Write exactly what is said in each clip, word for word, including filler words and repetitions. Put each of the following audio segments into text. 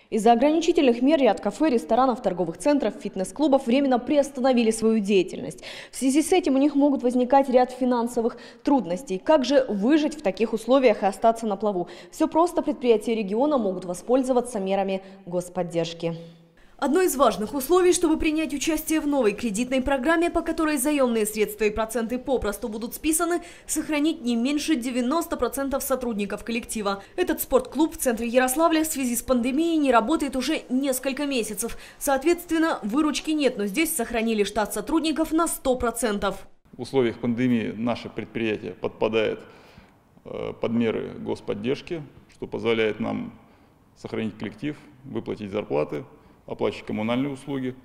Из-за ограничительных мер ряд кафе, ресторанов, торговых центров, фитнес-клубов временно приостановили свою деятельность. В связи с этим у них могут возникать ряд финансовых трудностей. Как же выжить в таких условиях и остаться на плаву? Все просто, предприятия региона могут воспользоваться мерами господдержки. Одно из важных условий, чтобы принять участие в новой кредитной программе, по которой заемные средства и проценты попросту будут списаны, сохранить не меньше девяноста процентов сотрудников коллектива. Этот спортклуб в центре Ярославля в связи с пандемией не работает уже несколько месяцев. Соответственно, выручки нет, но здесь сохранили штат сотрудников на сто процентов. В условиях пандемии наше предприятие подпадает под меры господдержки, что позволяет нам сохранить коллектив, выплатить зарплаты, оплачивать коммунальные услуги.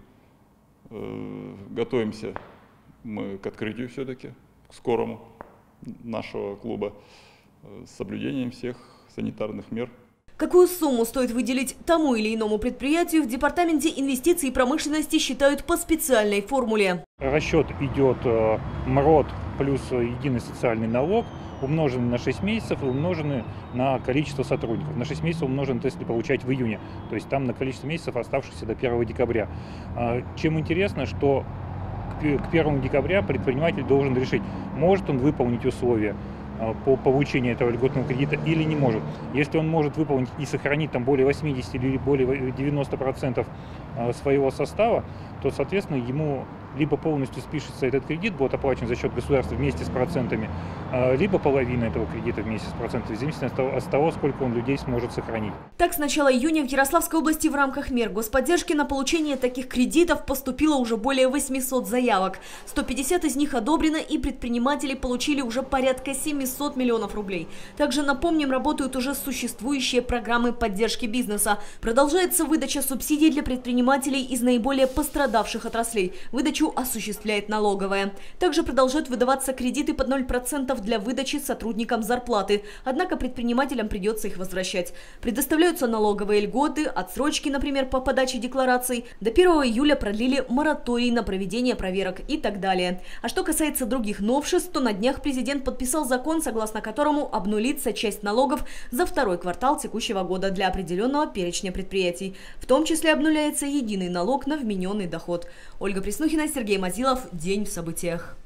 Готовимся мы к открытию все-таки, к скорому нашего клуба, с соблюдением всех санитарных мер. Какую сумму стоит выделить тому или иному предприятию, в Департаменте инвестиций и промышленности считают по специальной формуле. Расчет идет МРОТ плюс единый социальный налог, умноженный на шесть месяцев и умноженный на количество сотрудников. На шесть месяцев умноженный, если получать в июне. То есть там на количество месяцев, оставшихся до первого декабря. Чем интересно, что к первому декабря предприниматель должен решить, может он выполнить условия по получению этого льготного кредита или не может. Если он может выполнить и сохранить там более восьмидесяти или более девяноста процентов своего состава, то, соответственно, ему либо полностью спишется этот кредит, будет оплачен за счет государства вместе с процентами, либо половина этого кредита вместе с процентами, в зависимости от того, сколько он людей сможет сохранить. Так, с начала июня в Ярославской области в рамках мер господдержки на получение таких кредитов поступило уже более восьмисот заявок. сто пятьдесят из них одобрено, и предприниматели получили уже порядка семисот миллионов рублей. Также, напомним, работают уже существующие программы поддержки бизнеса. Продолжается выдача субсидий для предпринимателей из наиболее пострадавших отраслей. Выдачу осуществляет налоговая. Также продолжают выдаваться кредиты под ноль процентов для выдачи сотрудникам зарплаты. Однако предпринимателям придется их возвращать. Предоставляются налоговые льготы, отсрочки, например, по подаче деклараций. До первого июля продлили мораторий на проведение проверок и так далее. А что касается других новшеств, то на днях президент подписал закон, согласно которому обнулится часть налогов за второй квартал текущего года для определенного перечня предприятий. В том числе обнуляется единый налог на вмененный доход. Ольга Преснухина, Сергей Мазилов. День в событиях.